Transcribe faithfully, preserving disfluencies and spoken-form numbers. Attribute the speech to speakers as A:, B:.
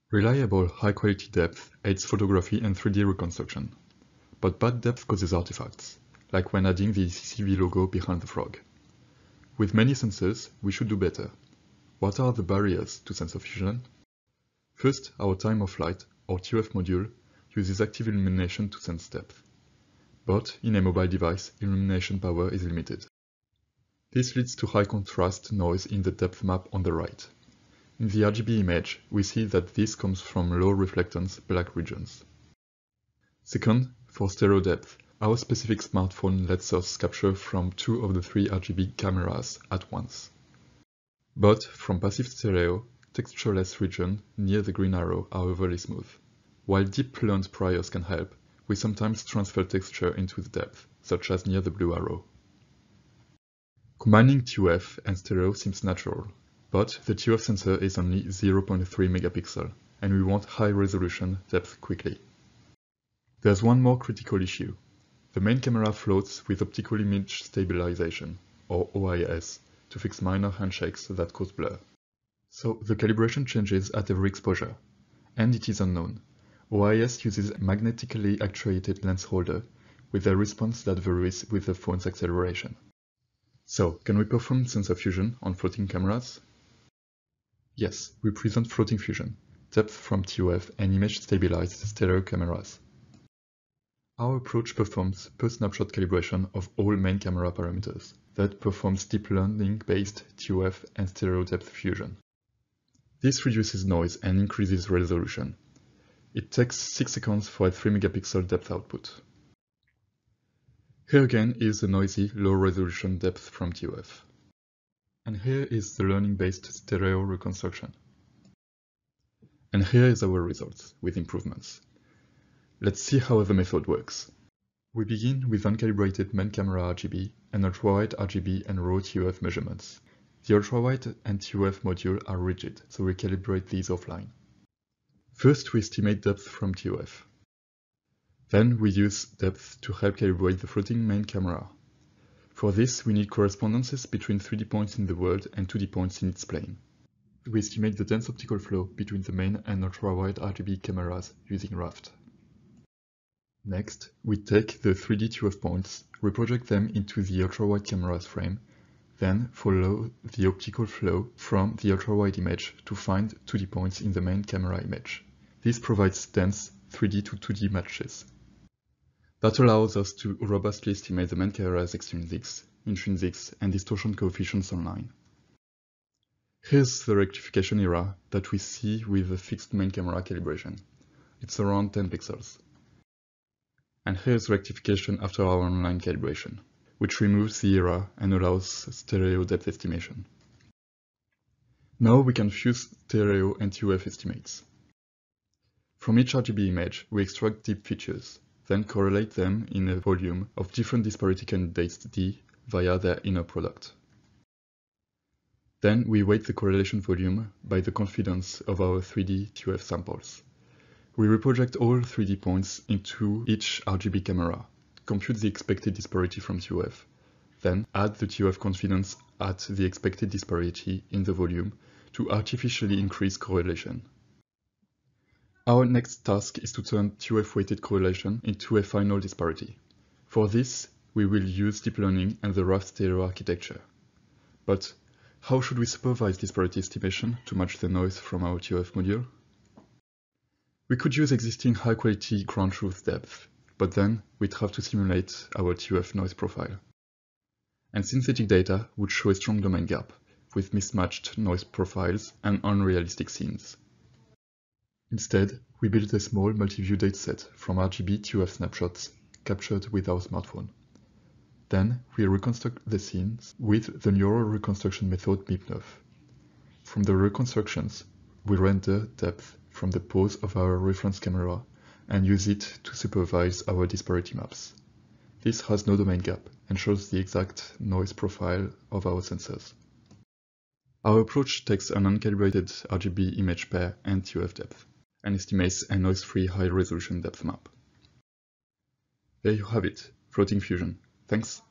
A: Reliable, high-quality depth aids photography and three D reconstruction, but bad depth causes artifacts, like when adding the E C C V logo behind the frog. With many sensors, we should do better. What are the barriers to sensor fusion? First, our time of flight, or T O F module, uses active illumination to sense depth. But in a mobile device, illumination power is limited. This leads to high contrast noise in the depth map on the right. In the R G B image, we see that this comes from low reflectance black regions. Second, for stereo depth, our specific smartphone lets us capture from two of the three R G B cameras at once. But from passive stereo, textureless regions near the green arrow are overly smooth. While deep learned priors can help, we sometimes transfer texture into the depth, such as near the blue arrow. Combining T O F and stereo seems natural, but the T O F sensor is only zero point three megapixels, and we want high resolution depth quickly. There's one more critical issue. The main camera floats with optical image stabilization, or O I S, to fix minor handshakes that cause blur. So the calibration changes at every exposure, and it is unknown. O I S uses a magnetically actuated lens holder with a response that varies with the phone's acceleration. So, can we perform sensor fusion on floating cameras? Yes, we present FloatingFusion, depth from T O F and image-stabilized stereo cameras. Our approach performs per-snapshot calibration of all main camera parameters, that performs deep learning-based T O F and stereo depth fusion. This reduces noise and increases resolution. It takes six seconds for a three megapixel depth output. Here again is the noisy, low-resolution depth from T O F. And here is the learning-based stereo reconstruction. And here is our results, with improvements. Let's see how the method works. We begin with uncalibrated main camera R G B and ultrawide R G B and raw T O F measurements. The ultrawide and T O F module are rigid, so we calibrate these offline. First, we estimate depth from T O F. Then we use depth to help calibrate the floating main camera. For this, we need correspondences between three D points in the world and two D points in its plane. We estimate the dense optical flow between the main and ultrawide R G B cameras using Raft. Next, we take the three D T O F points, reproject them into the ultrawide camera's frame, then follow the optical flow from the ultrawide image to find two D points in the main camera image. This provides dense three D to two D matches. That allows us to robustly estimate the main camera's extrinsics, intrinsics, and distortion coefficients online. Here's the rectification error that we see with the fixed main camera calibration. It's around ten pixels. And here's rectification after our online calibration, which removes the error and allows stereo depth estimation. Now we can fuse stereo and T O F estimates. From each R G B image, we extract deep features, then correlate them in a volume of different disparity candidates D via their inner product. Then we weight the correlation volume by the confidence of our three D T O F samples. We reproject all three D points into each R G B camera, compute the expected disparity from T O F, then add the T O F confidence at the expected disparity in the volume to artificially increase correlation. Our next task is to turn T O F-weighted correlation into a final disparity. For this, we will use deep learning and the Raft stereo architecture. But how should we supervise disparity estimation to match the noise from our T O F module? We could use existing high-quality ground truth depth, but then we'd have to simulate our T O F noise profile. And synthetic data would show a strong domain gap, with mismatched noise profiles and unrealistic scenes. Instead, we built a small multi-view dataset from R G B T O F snapshots captured with our smartphone. Then we reconstruct the scenes with the neural reconstruction method M I P N O F. From the reconstructions, we render depth from the pose of our reference camera and use it to supervise our disparity maps. This has no domain gap and shows the exact noise profile of our sensors. Our approach takes an uncalibrated R G B image pair and T O F depth and estimates a noise-free high-resolution depth map. There you have it, FloatingFusion. Thanks.